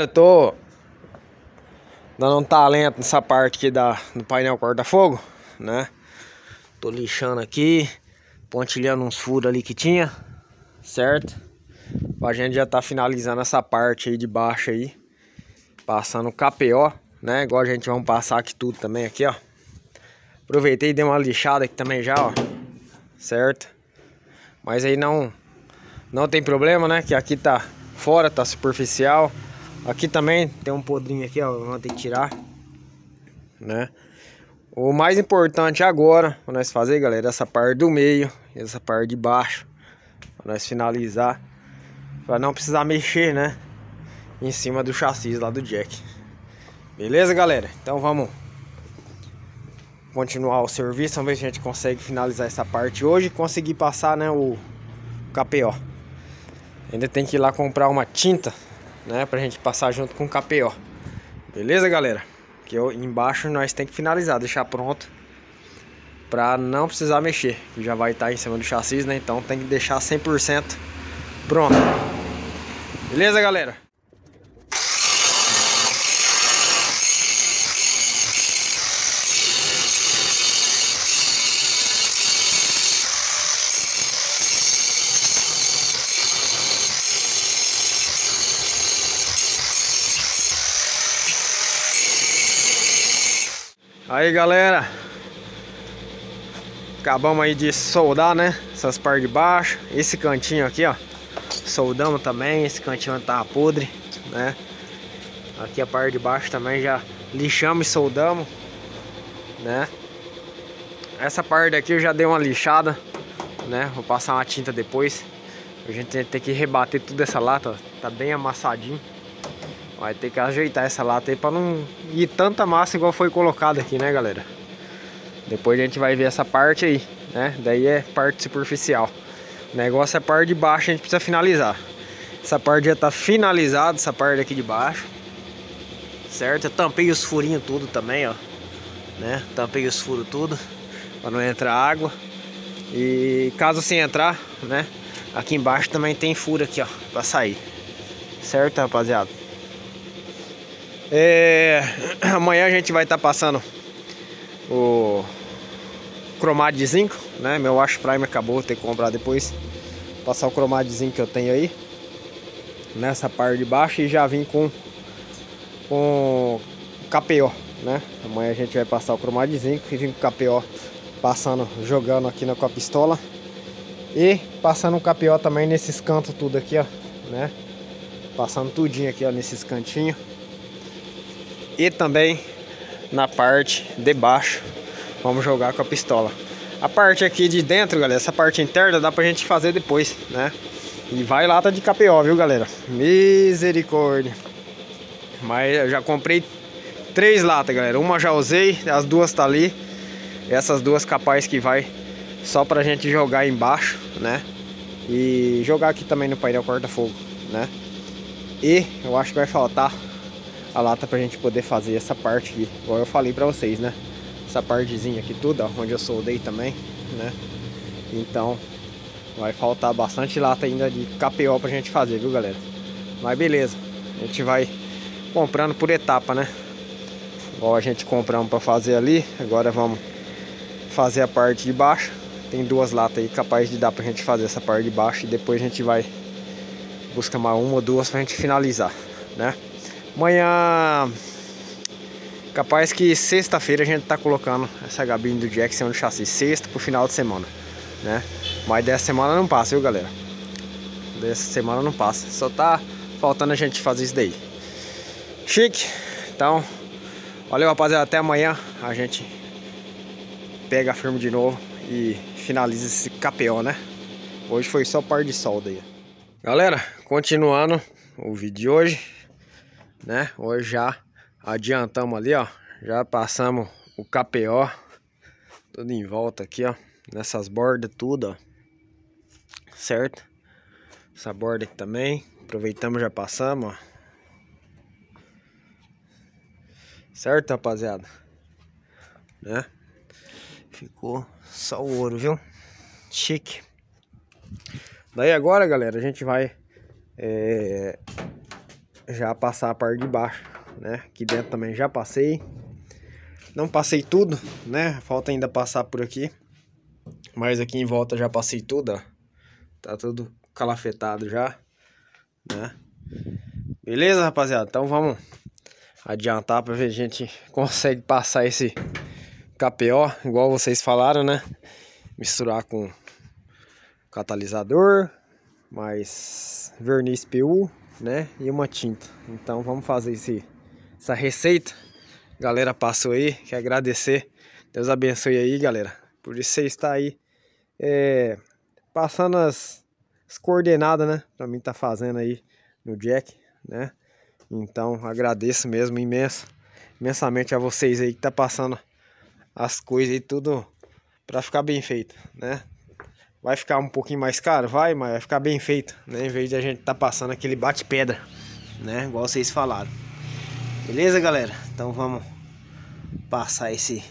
tô dando um talento nessa parte aqui do painel corta-fogo, né? Tô lixando aqui, pontilhando uns furos ali que tinha, certo? A gente já tá finalizando essa parte aí de baixo aí, passando o KPO, né? Igual a gente vamos passar aqui tudo também aqui, ó. Aproveitei e dei uma lixada aqui também já, ó, certo? Mas aí não tem problema, né? Que aqui tá fora, tá superficial. Aqui também tem um podrinho aqui, ó, vamos ter que tirar, né? O mais importante agora, pra nós fazer, galera, essa parte do meio e essa parte de baixo, pra nós finalizar, pra não precisar mexer, né, em cima do chassi lá do jack. Beleza, galera? Então vamos continuar o serviço, vamos ver se a gente consegue finalizar essa parte hoje e conseguir passar, né, o KPO. Ainda tem que ir lá comprar uma tinta, né, pra gente passar junto com o KPO. Beleza, galera? Que embaixo nós tem que finalizar, deixar pronto pra não precisar mexer, que já vai estar em cima do chassi, né? Então tem que deixar 100% pronto. Beleza, galera? Aí, galera, acabamos aí de soldar, né, essas partes de baixo. Esse cantinho aqui, ó, soldamos também. Esse cantinho tá podre, né. Aqui a parte de baixo também já lixamos e soldamos, né. Essa parte aqui eu já dei uma lixada, né. Vou passar uma tinta depois. A gente tem que rebater tudo essa lata, ó, tá bem amassadinho. Vai ter que ajeitar essa lata aí pra não ir tanta massa igual foi colocado aqui, né, galera? Depois a gente vai ver essa parte aí, né? Daí é parte superficial. O negócio é a parte de baixo, a gente precisa finalizar. Essa parte já tá finalizada, essa parte aqui de baixo, certo? Eu tampei os furinhos tudo também, ó, né? Tampei os furos tudo pra não entrar água. E caso sem entrar, né, aqui embaixo também tem furo aqui, ó, pra sair, certo, rapaziada? Amanhã a gente vai estar passando o cromado de zinco, né? Meu wash prime acabou, vou ter que comprar depois. Passar o cromado de zinco que eu tenho aí nessa parte de baixo e já vim com KPO, né? Amanhã a gente vai passar o cromado de zinco e vim com o KPO passando, jogando aqui com a pistola e passando o KPO também nesses cantos tudo aqui, ó, né? Passando tudinho aqui, ó, nesses cantinhos. E também na parte de baixo vamos jogar com a pistola. A parte aqui de dentro, galera, essa parte interna dá pra gente fazer depois, né? E vai lata de KPO, viu, galera? Misericórdia. Mas eu já comprei 3 latas, galera. Uma já usei, as duas tá ali. Essas duas capaz que vai só pra gente jogar embaixo, né? E jogar aqui também no painel corta-fogo, né? E eu acho que vai faltar a lata pra gente poder fazer essa parte aqui, igual eu falei pra vocês, né? Essa partezinha aqui tudo, ó, onde eu soldei também, né? Então vai faltar bastante lata ainda de KPO pra gente fazer, viu, galera? Mas beleza, a gente vai comprando por etapa, né? Igual a gente compramos pra fazer ali, agora vamos fazer a parte de baixo. Tem 2 latas aí capaz de dar pra gente fazer essa parte de baixo e depois a gente vai buscar mais 1 ou 2 pra gente finalizar, né? Amanhã, capaz que sexta-feira a gente tá colocando essa gabine do jack sem o chassi, sexta pro final de semana, né? Mas dessa semana não passa, viu, galera? Dessa semana não passa, só tá faltando a gente fazer isso daí. Chique. Então, valeu, rapaziada, até amanhã a gente pega firme de novo e finaliza esse KPO, né? Hoje foi só par de solda aí. Galera, continuando o vídeo de hoje, né? Hoje já adiantamos ali, ó, já passamos o KPO tudo em volta aqui, ó, nessas bordas tudo, ó, certo? Essa borda aqui também, aproveitamos, já passamos, ó, certo, rapaziada, né? Ficou só o ouro, viu? Chique. Daí agora, galera, a gente vai já passar a parte de baixo, né? Aqui dentro também já passei. Não passei tudo, né? Falta ainda passar por aqui. Mas aqui em volta já passei tudo, ó. Tá tudo calafetado já, né? Beleza, rapaziada? Então vamos adiantar pra ver se a gente consegue passar esse KPO, igual vocês falaram, né? Misturar com catalisador, mais verniz PU, né? E uma tinta. Então vamos fazer essa receita. Galera passou aí, quero agradecer. Deus abençoe aí, galera. Por isso você está aí passando as coordenadas, né? Pra mim tá fazendo aí no Jack, né? Então agradeço mesmo imensamente a vocês aí que tá passando as coisas aí tudo pra ficar bem feito, né? Vai ficar um pouquinho mais caro? Vai, mas vai ficar bem feito, né? Em vez de a gente tá passando aquele bate-pedra, né? Igual vocês falaram. Beleza, galera? Então vamos passar esse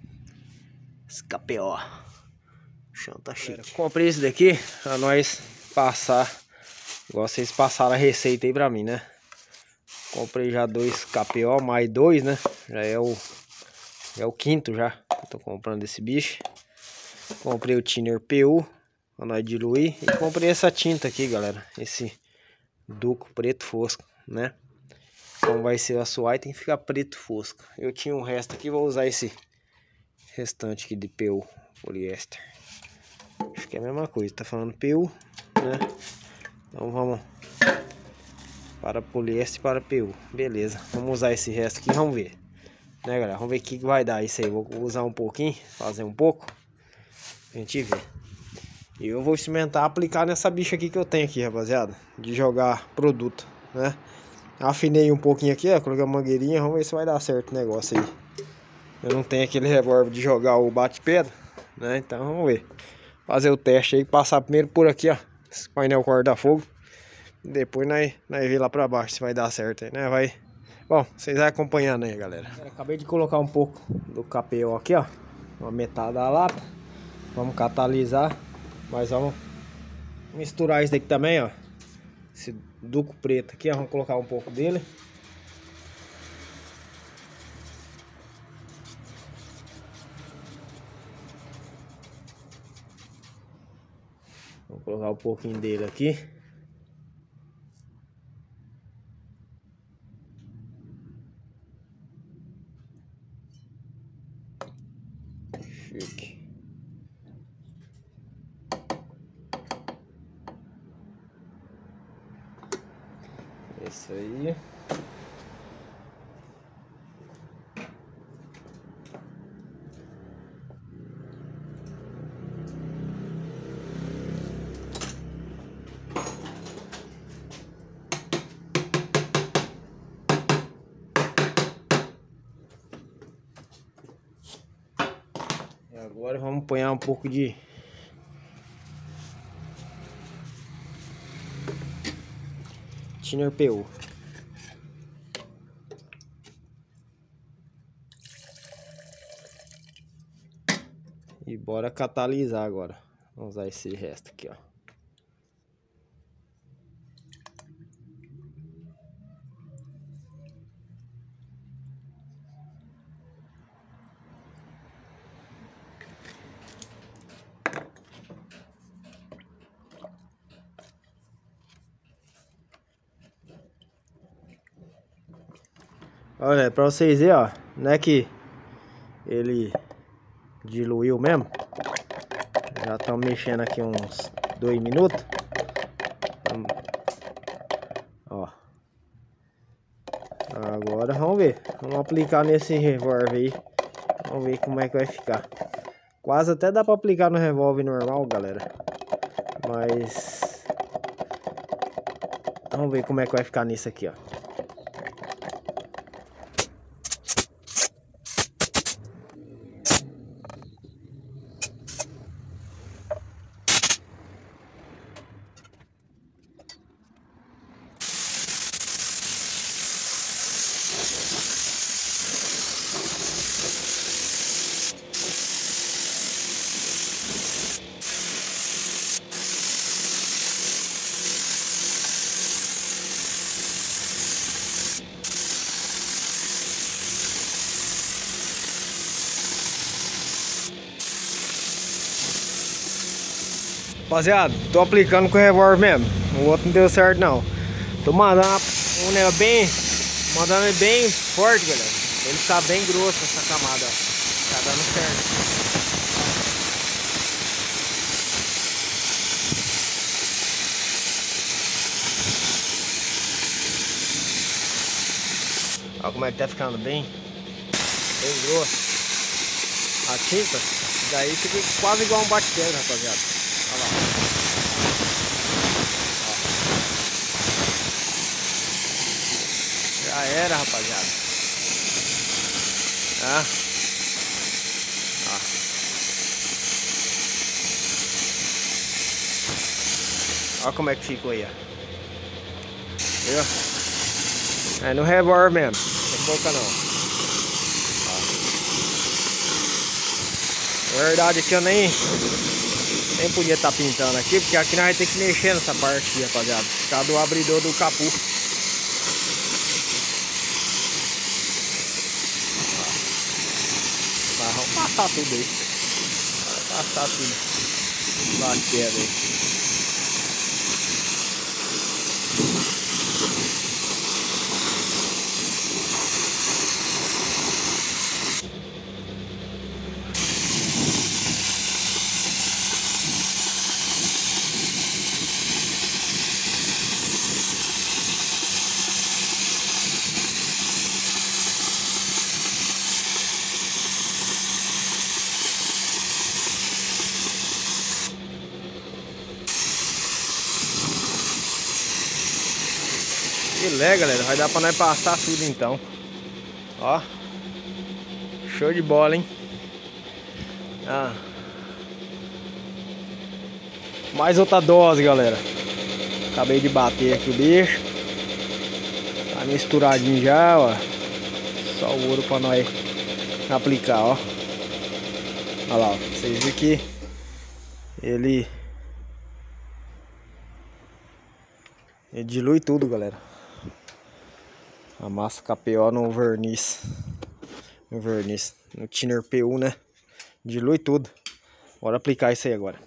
KPO. O chão tá chique. Comprei esse daqui pra nós passar, igual vocês passaram a receita aí pra mim, né? Comprei já 2 KPO, mais 2, né? Já é o quinto já. Tô comprando esse bicho. Comprei o thinner PU pra nós diluir. E comprei essa tinta aqui, galera. Esse duco preto fosco, né? Como vai ser o assoalho, tem que ficar preto fosco. Eu tinha um resto aqui, vou usar esse restante aqui de PU, poliéster. Acho que é a mesma coisa, tá falando PU, né? Então vamos para poliéster e para PU. Beleza, vamos usar esse resto aqui, vamos ver. Né, galera? Vamos ver o que vai dar isso aí. Vou usar um pouquinho, fazer um pouco. A gente vê. E eu vou experimentar aplicar nessa bicha aqui que eu tenho aqui, rapaziada. De jogar produto, né? Afinei um pouquinho aqui, ó. Coloquei uma mangueirinha. Vamos ver se vai dar certo o negócio aí. Eu não tenho aquele revólver de jogar o bate-pedra, né? Então vamos ver. Fazer o teste aí. Passar primeiro por aqui, ó. Esse painel corta-fogo. Depois nós vê lá pra baixo se vai dar certo aí, né? Vai. Bom, vocês vão acompanhando aí, galera. Acabei de colocar um pouco do KPO aqui, ó. Uma metade da lata. Vamos catalisar. Mas vamos misturar isso daqui também, ó. Esse duco preto aqui, ó. Vamos colocar um pouco dele. Vou colocar um pouquinho dele aqui. Chique. Isso aí. E agora vamos apanhar um pouco de thinner PU. E bora catalisar agora. Vamos usar esse resto aqui, ó. Olha, pra vocês verem, ó. Não é que ele diluiu mesmo. Já estamos mexendo aqui uns 2 minutos. Ó. Agora vamos ver. Vamos aplicar nesse revólver aí. Vamos ver como é que vai ficar. Quase até dá pra aplicar no revólver normal, galera. Mas vamos ver como é que vai ficar nisso aqui, ó. Rapaziada, tô aplicando com o revólver mesmo. O outro não deu certo não. Tô mandando um negócio bem. Mandando ele bem forte, galera. Pra ele ficar bem grosso essa camada, ó. Tá dando certo. Olha como é que tá ficando bem grosso. A tinta, daí fica quase igual um bate-pedra, rapaziada. Olha lá. Ó. Já era, rapaziada. Ah. Ó. Olha como é que ficou aí, ó. Viu? É no revólver mesmo. Não boca não. Na verdade aqui eu nem podia estar pintando aqui, porque aqui nós vamos ter que mexer nessa parte aqui, rapaziada, por causa do abridor do capu. Mas vamos passar tudo aí. Vamos passar tudo. Bater aí. Filé, galera, vai dar pra nós passar tudo então. Ó, show de bola, hein? Ah. Mais outra dose, galera. Acabei de bater aqui o bicho. Tá misturadinho já, ó. Só o ouro pra nós aplicar, ó. Olha lá, ó. Vocês viram que ele dilui tudo, galera. Amassa KPO no verniz. No thinner PU, né? Dilui tudo. Bora aplicar isso aí agora.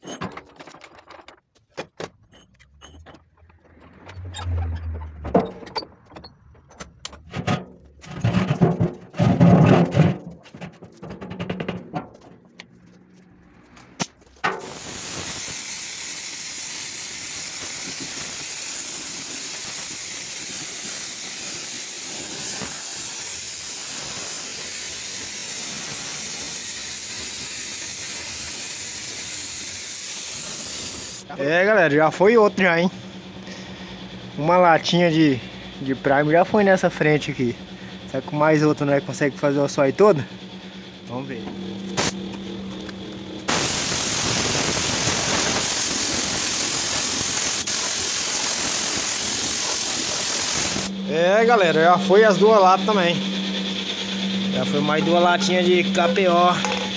É, galera, já foi outro já, hein? Uma latinha de primer já foi nessa frente aqui. Será que com mais outro nós consegue fazer o açaí todo? Vamos ver. É, galera, já foi as duas latas também. Já foi mais duas latinhas de KPO.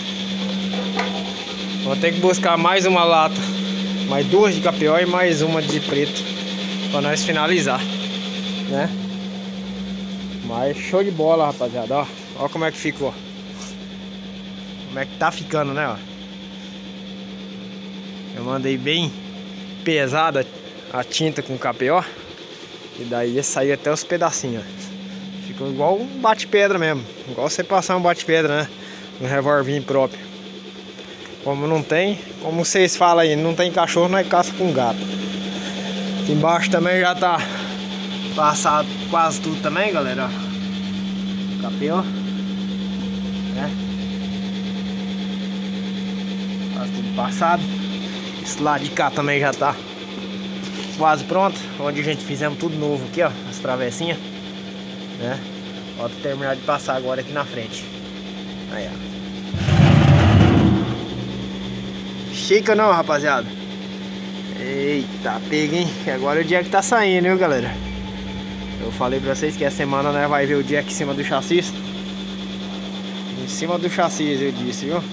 Vou ter que buscar mais uma lata. Mais duas de KPO e mais uma de preto pra nós finalizar, né? Mas show de bola, rapaziada, ó. Ó como é que ficou. Como é que tá ficando, né, ó. Eu mandei bem pesada a tinta com KPO. E daí ia sair até os pedacinhos, ó. Ficou igual um bate-pedra mesmo. Igual você passar um bate-pedra, né? Um revolvinho próprio. Como não tem, como vocês falam aí, não tem cachorro, nós caça com gato. Aqui embaixo também já tá passado quase tudo também, galera. KPO, né? Quase tudo passado. Esse lado de cá também já tá quase pronto. Onde a gente fizemos tudo novo aqui, ó. As travessinhas, né? Falta terminar de passar agora aqui na frente. Aí, ó. Chica não, rapaziada. Eita, pega, hein? Agora é o dia que tá saindo, viu, galera? Eu falei pra vocês que a semana, né, vai ver o jack em cima do chassi. Em cima do chassi, eu disse, viu?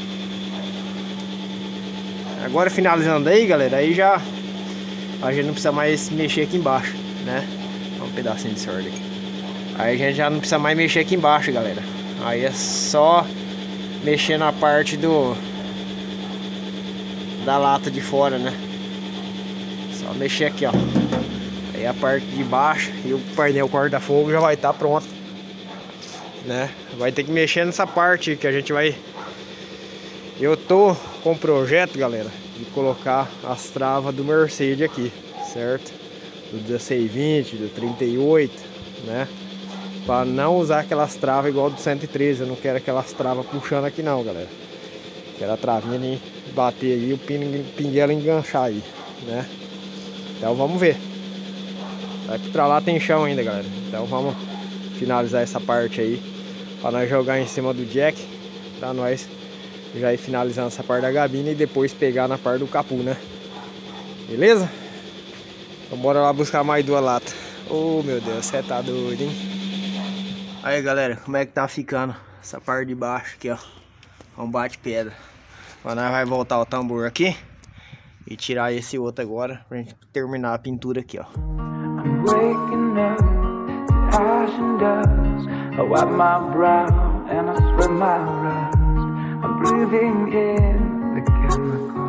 Agora finalizando aí, galera, aí já a gente não precisa mais mexer aqui embaixo, né? Olha um pedacinho de sorte aqui. Aí a gente já não precisa mais mexer aqui embaixo, galera. Aí é só mexer na parte da lata de fora, né? Só mexer aqui, ó. Aí a parte de baixo e o painel corta-fogo já vai estar pronto, né? Vai ter que mexer nessa parte que a gente vai... Eu tô com o projeto, galera, de colocar as travas do Mercedes aqui, certo? Do 1620, do 38, né? Para não usar aquelas travas igual do 113. Eu não quero aquelas travas puxando aqui não, galera. Quero a travinha ali bater aí, o pinguelo enganchar aí, né? Então vamos ver. Daqui pra lá tem chão ainda, galera. Então vamos finalizar essa parte aí para nós jogar em cima do jack, pra nós já ir finalizando essa parte da gabina e depois pegar na parte do capu, né? Beleza? Então bora lá buscar mais 2 latas. Oh, meu Deus, você tá doido, hein? Aí, galera, como é que tá ficando essa parte de baixo aqui, ó? Um bate-pedra. Agora nós vai voltar o tambor aqui e tirar esse outro agora pra gente terminar a pintura aqui, ó. I'm waking up, passion dust. I wipe my brow and I spread my rust. I'm breathing in the chemical.